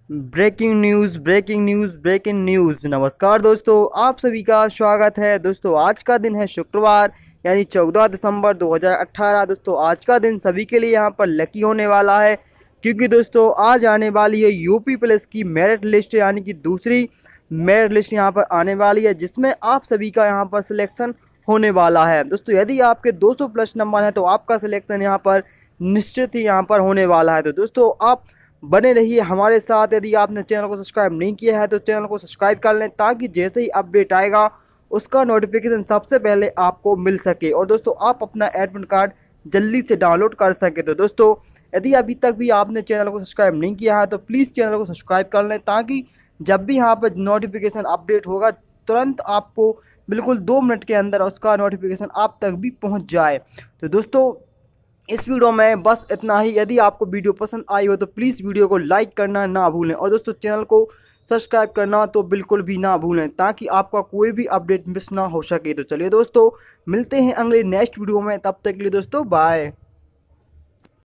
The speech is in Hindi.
Breaking news breaking news breaking news. नमस्कार दोस्तों, आप सभी का स्वागत है। दोस्तों आज का दिन है शुक्रवार यानी 14 दिसंबर 2018। दोस्तों आज का दिन सभी के लिए यहाँ पर लकी होने वाला है, क्योंकि दोस्तों आज आने वाली है यूपी पुलिस की मेरिट लिस्ट यानी कि दूसरी मेरिट लिस्ट यहाँ पर आने वाली है, जिसमें आप सभी का यहाँ पर सिलेक्शन होने वाला है। दोस्तों यदि आपके 200 प्लस नंबर हैं तो आपका सिलेक्शन यहाँ पर निश्चित ही यहाँ पर होने वाला है। तो दोस्तों आप बने रहिए हमारे साथ। यदि आपने चैनल को सब्सक्राइब नहीं किया है तो चैनल को सब्सक्राइब कर लें, ताकि जैसे ही अपडेट आएगा उसका नोटिफिकेशन सबसे पहले आपको मिल सके और दोस्तों आप अपना एडमिट कार्ड जल्दी से डाउनलोड कर सके। तो दोस्तों यदि अभी तक भी आपने चैनल को सब्सक्राइब नहीं किया है तो प्लीज़ चैनल को सब्सक्राइब कर लें, ताकि जब भी यहाँ पर नोटिफिकेशन अपडेट होगा तुरंत आपको बिल्कुल 2 मिनट के अंदर उसका नोटिफिकेशन आप तक भी पहुँच जाए। तो दोस्तों इस वीडियो में बस इतना ही। यदि आपको वीडियो पसंद आई हो तो प्लीज़ वीडियो को लाइक करना ना भूलें और दोस्तों चैनल को सब्सक्राइब करना तो बिल्कुल भी ना भूलें, ताकि आपका कोई भी अपडेट मिस ना हो सके। तो चलिए दोस्तों मिलते हैं अगले नेक्स्ट वीडियो में, तब तक के लिए दोस्तों बाय।